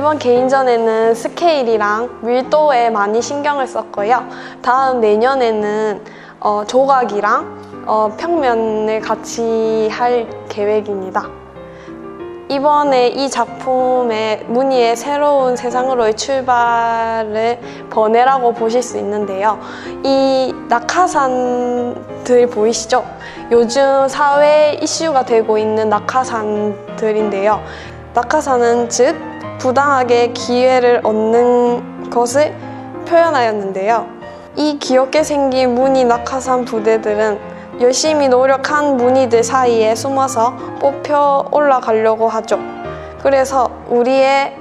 매번 개인전에는 스케일이랑 밀도에 많이 신경을 썼고요. 다음 내년에는 조각이랑 평면을 같이 할 계획입니다. 이번에 이 작품의 무늬의 새로운 세상으로의 출발을 번외라고 보실 수 있는데요. 이 낙하산들 보이시죠? 요즘 사회에 이슈가 되고 있는 낙하산들인데요. 낙하산은 즉 부당하게 기회를 얻는 것을 표현하였는데요. 이 귀엽게 생긴 무늬 낙하산 부대들은 열심히 노력한 무늬들 사이에 숨어서 뽑혀 올라가려고 하죠. 그래서 우리의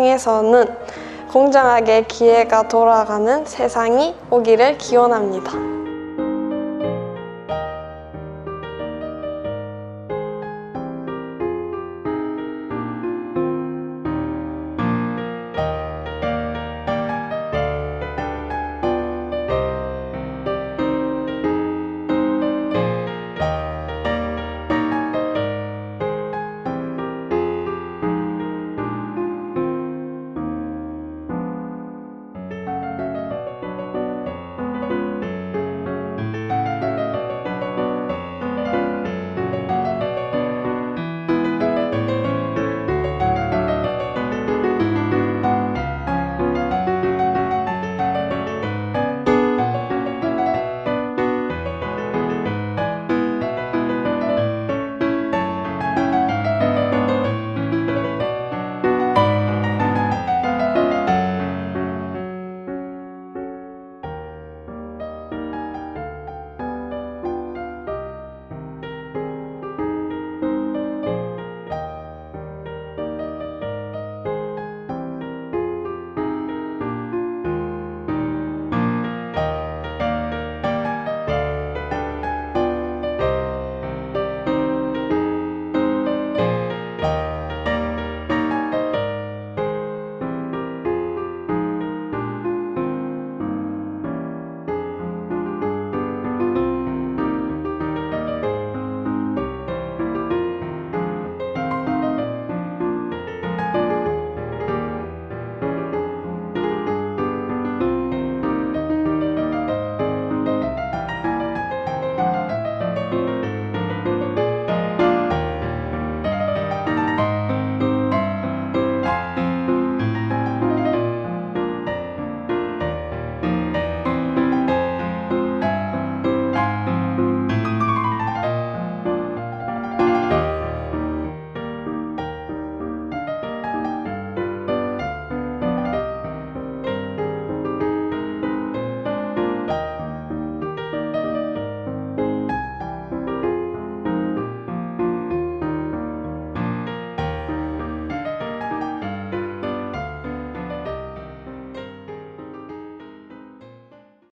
세상에서는 공정하게 기회가 돌아가는 세상이 오기를 기원합니다.